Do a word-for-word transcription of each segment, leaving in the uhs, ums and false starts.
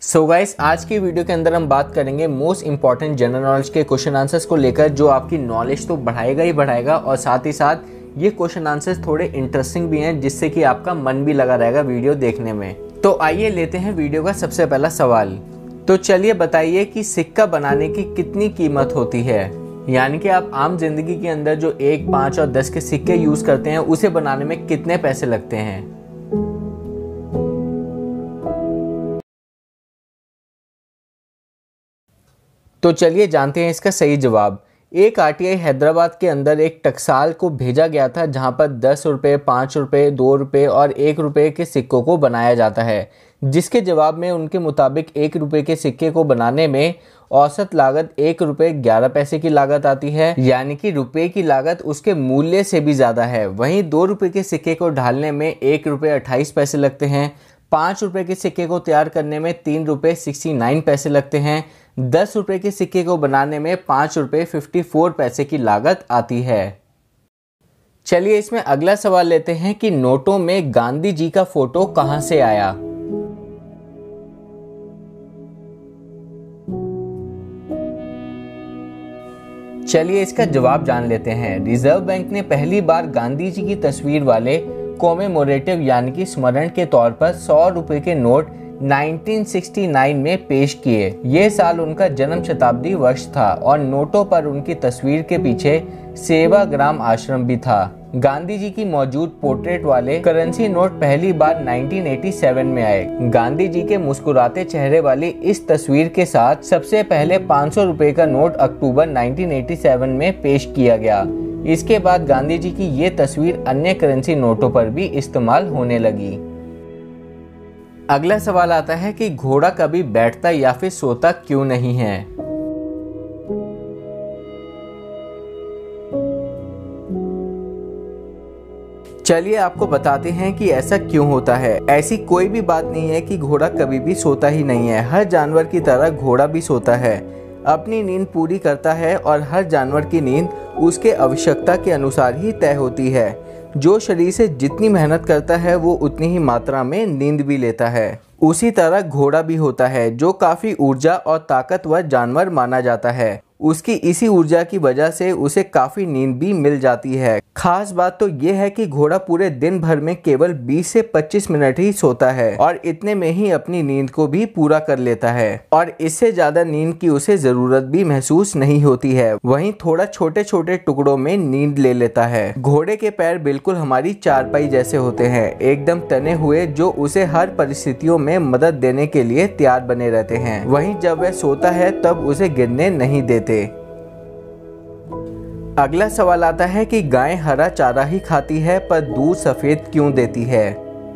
सो so guys, आज की video के अंदर हम बात करेंगे मोस्ट इंपॉर्टेंट जनरल नॉलेज के क्वेश्चन आंसर्स को लेकर, जो आपकी नॉलेज तो बढ़ाएगा ही बढ़ाएगा और साथ ही साथ ये क्वेश्चन आंसर्स थोड़े इंटरेस्टिंग भी हैं, जिससे कि आपका मन भी लगा रहेगा वीडियो देखने में। तो आइए लेते हैं वीडियो का सबसे पहला सवाल। तो चलिए बताइए कि सिक्का बनाने की कितनी कीमत होती है। यानी कि आप आम जिंदगी के अंदर जो एक, पाँच और दस के सिक्के यूज करते हैं, उसे बनाने में कितने पैसे लगते हैं। तो चलिए जानते हैं इसका सही जवाब। एक आरटीआई हैदराबाद के अंदर एक टकसाल को भेजा गया था, जहां पर दस रुपये, पाँच रुपये, दो रुपये और एक रुपये के सिक्कों को बनाया जाता है, जिसके जवाब में उनके मुताबिक एक रुपये के सिक्के को बनाने में औसत लागत एक रुपये ग्यारह पैसे की लागत आती है। यानी कि रुपये की लागत उसके मूल्य से भी ज़्यादा है। वहीं दो रुपये के सिक्के को ढालने में एक रुपये अट्ठाईस पैसे लगते हैं। पाँच रुपये के सिक्के को तैयार करने में तीन रुपये सिक्सटी नाइन पैसे लगते हैं। दस रुपये के सिक्के को बनाने में पाँच रुपये फिफ्टी फोर पैसे की लागत आती है। चलिए इसमें अगला सवाल लेते हैं कि नोटों में गांधी जी का फोटो कहां से आया। चलिए इसका जवाब जान लेते हैं। रिजर्व बैंक ने पहली बार गांधी जी की तस्वीर वाले कॉमेमोरेटिव यानी कि स्मरण के तौर पर सौ रुपए के नोट उन्नीस सौ उनहत्तर में पेश किए। ये साल उनका जन्म शताब्दी वर्ष था और नोटों पर उनकी तस्वीर के पीछे सेवाग्राम आश्रम भी था। गांधी जी की मौजूद पोर्ट्रेट वाले करेंसी नोट पहली बार उन्नीस सौ सत्तासी में आए। गांधी जी के मुस्कुराते चेहरे वाली इस तस्वीर के साथ सबसे पहले पाँच सौ रुपए का नोट अक्टूबर उन्नीस सौ सत्तासी में पेश किया गया। इसके बाद गांधी जी की ये तस्वीर अन्य करेंसी नोटों पर भी इस्तेमाल होने लगी। अगला सवाल आता है कि घोड़ा कभी बैठता या फिर सोता क्यों नहीं है। चलिए आपको बताते हैं कि ऐसा क्यों होता है। ऐसी कोई भी बात नहीं है कि घोड़ा कभी भी सोता ही नहीं है। हर जानवर की तरह घोड़ा भी सोता है, अपनी नींद पूरी करता है और हर जानवर की नींद उसके आवश्यकता के अनुसार ही तय होती है। जो शरीर से जितनी मेहनत करता है वो उतनी ही मात्रा में नींद भी लेता है। उसी तरह घोड़ा भी होता है, जो काफ़ी ऊर्जा और ताकतवर जानवर माना जाता है। उसकी इसी ऊर्जा की वजह से उसे काफ़ी नींद भी मिल जाती है। खास बात तो ये है कि घोड़ा पूरे दिन भर में केवल बीस से पच्चीस मिनट ही सोता है और इतने में ही अपनी नींद को भी पूरा कर लेता है और इससे ज़्यादा नींद की उसे ज़रूरत भी महसूस नहीं होती है। वहीं थोड़ा छोटे छोटे टुकड़ों में नींद ले लेता है। घोड़े के पैर बिल्कुल हमारी चारपाई जैसे होते हैं, एकदम तने हुए, जो उसे हर परिस्थितियों में मदद देने के लिए तैयार बने रहते हैं। वहीं जब वह सोता है तब उसे गिरने नहीं देते। अगला सवाल आता है कि गाय हरा चारा ही खाती है पर दूध सफेद क्यों देती है।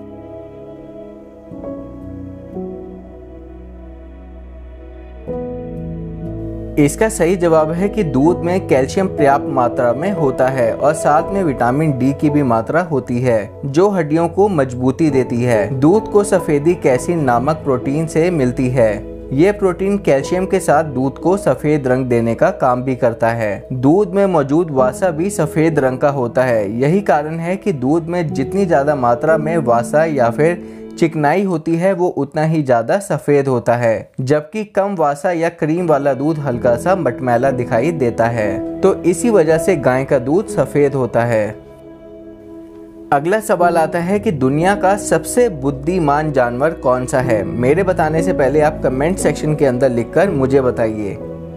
इसका सही जवाब है कि दूध में कैल्शियम पर्याप्त मात्रा में होता है और साथ में विटामिन डी की भी मात्रा होती है, जो हड्डियों को मजबूती देती है। दूध को सफेदी कैसीन नामक प्रोटीन से मिलती है। ये प्रोटीन कैल्शियम के साथ दूध को सफेद रंग देने का काम भी करता है। दूध में मौजूद वसा भी सफेद रंग का होता है। यही कारण है कि दूध में जितनी ज्यादा मात्रा में वसा या फिर चिकनाई होती है वो उतना ही ज्यादा सफेद होता है, जबकि कम वसा या क्रीम वाला दूध हल्का सा मटमैला दिखाई देता है। तो इसी वजह से गाय का दूध सफेद होता है। अगला सवाल आता है कि दुनिया का सबसे बुद्धिमान जानवर कौन सा है। मेरे बताने से पहले आप कमेंट सेक्शन के अंदर लिखकर मुझे बताइए।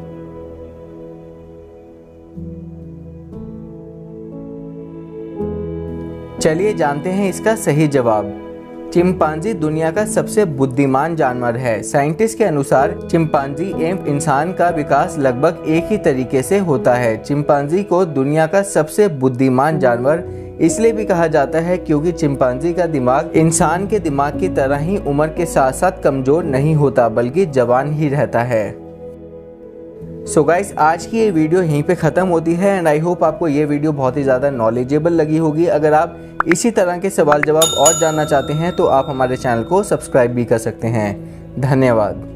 चलिए जानते हैं इसका सही जवाब। चिंपांजी दुनिया का सबसे बुद्धिमान जानवर है। साइंटिस्ट के अनुसार चिंपांजी एवं इंसान का विकास लगभग एक ही तरीके से होता है। चिंपांजी को दुनिया का सबसे बुद्धिमान जानवर इसलिए भी कहा जाता है क्योंकि चिंपांजी का दिमाग इंसान के दिमाग की तरह ही उम्र के साथ साथ कमजोर नहीं होता, बल्कि जवान ही रहता है। सो गाइस, आज की ये वीडियो यहीं पे ख़त्म होती है एंड आई होप आपको ये वीडियो बहुत ही ज़्यादा नॉलेजेबल लगी होगी। अगर आप इसी तरह के सवाल जवाब और जानना चाहते हैं तो आप हमारे चैनल को सब्सक्राइब भी कर सकते हैं। धन्यवाद।